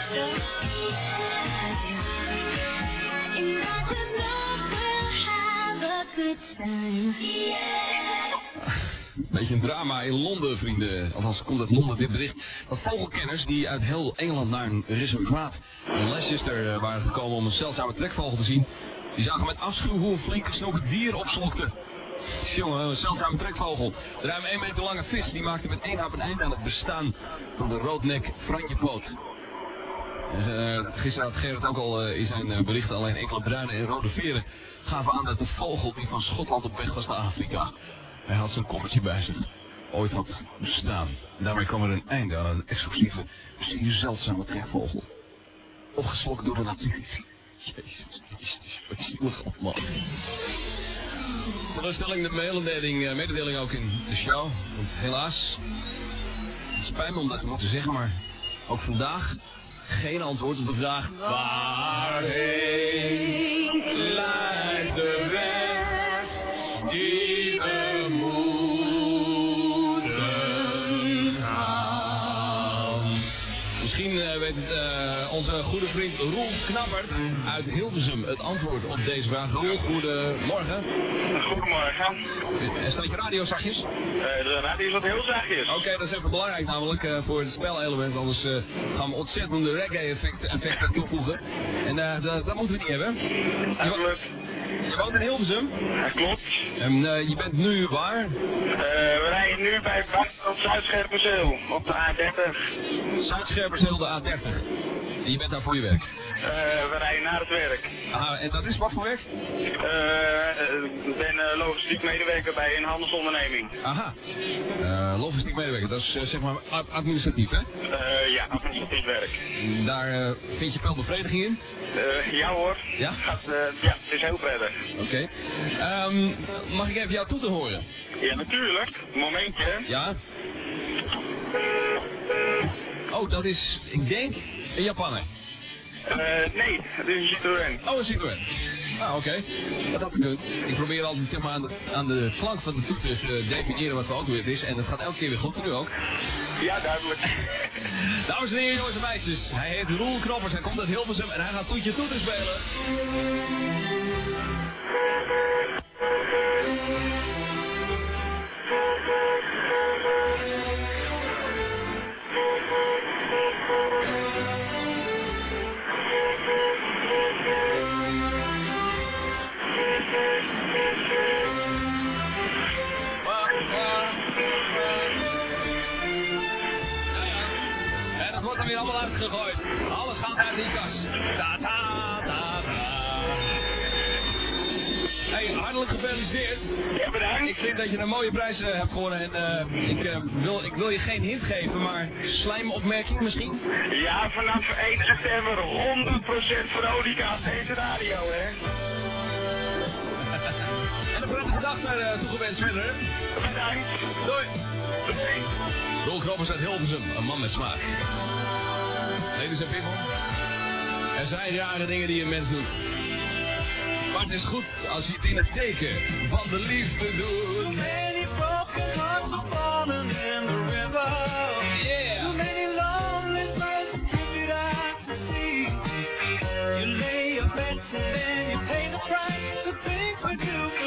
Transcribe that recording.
show. And I just know we'll have a good time. Beetje een drama in Londen, vrienden. Althans, komt uit Londen dit bericht. Dat vogelkenners die uit heel Engeland naar een reservaat in Leicester waren gekomen om een zeldzame trekvogel te zien, die zagen met afschuw hoe een flinke snokke dier opslokte. Jongen, een zeldzame trekvogel. Ruim 1 meter lange vis, die maakte met één hap een einde aan het bestaan van de roodnek franjepoot. Gisteren had Gerrit ook al in zijn berichten alleen enkele bruine en rode veren gaven aan dat de vogel die van Schotland op weg was naar Afrika. Hij had zijn koffertje bij zich, ooit had bestaan. En daarmee kwam er een einde aan een exclusieve, zeer zeldzame trekvogel. Opgeslokt door de natuur. Jezus, wat zielig allemaal. Teleurstelling de mededeling ook in de show. Want helaas, het spijt me om dat te moeten zeggen, maar ook vandaag geen antwoord op de vraag: waarheen leidt de weg die we moeten gaan? Misschien weet onze goede vriend Roel Knappert uit Hilversum het antwoord op deze vraag. Roel, goedemorgen. Goedemorgen. Staat je radio zachtjes? De radio staat heel zachtjes. Oké, dat is even belangrijk namelijk voor het spelelement, anders gaan we ontzettende reggae-effecten toevoegen. En dat moeten we niet hebben. Je woont in Hilversum? Dat klopt. En je bent nu waar? We rijden nu bij Zuid-Scherpenzeel op de A30. Zuid-Scherpenzeel, de A30. En je bent daar voor je werk? We rijden naar het werk. Aha, en dat is wat voor werk? Ik ben logistiek medewerker bij een handelsonderneming. Aha, logistiek medewerker, dat is zeg maar administratief, hè? Ja, administratief werk. Daar vind je veel bevrediging in? Ja hoor. Ja? Ja, het is heel prettig. Oké. Mag ik even jou toe te horen? Ja, natuurlijk. Momentje. Ja? Oh, dat is, ik denk, een Japaner. Nee, het is een Citroën. Oh, een Citroën. Ah, oké. Dat had gekund. Ik probeer altijd zeg maar aan de klank van de toeter te definiëren wat voor auto het is. En dat gaat elke keer weer goed, nu ook. Ja, duidelijk. Dames en heren, jongens en meisjes. Hij heet Roel Knoppers, hij komt uit Hilversum en hij gaat toetje toeter spelen. Weer allemaal uitgegooid. Alles gaat uit die kast. Ta ta ta ta. Hey, hartelijk gefeliciteerd. Ja, bedankt. Ik vind dat je een mooie prijs hebt gewonnen en ik wil je geen hint geven, maar slijmopmerking misschien? Ja, vanaf 1 september 100% Veronica op deze radio, hè. En een prettige dag daar toegewenst verder. Bedankt. Doei. Doei. Roel Knoppers uit Hilversum, een man met smaak. Ladies and people, er zijn rare dingen die een mens doet. Maar het is goed als je het in het teken van de liefde doet. Too many broken hearts are falling in the river. Yeah. Too many lonely souls have drifted out to sea. You lay your bets and then you pay the price. The things we do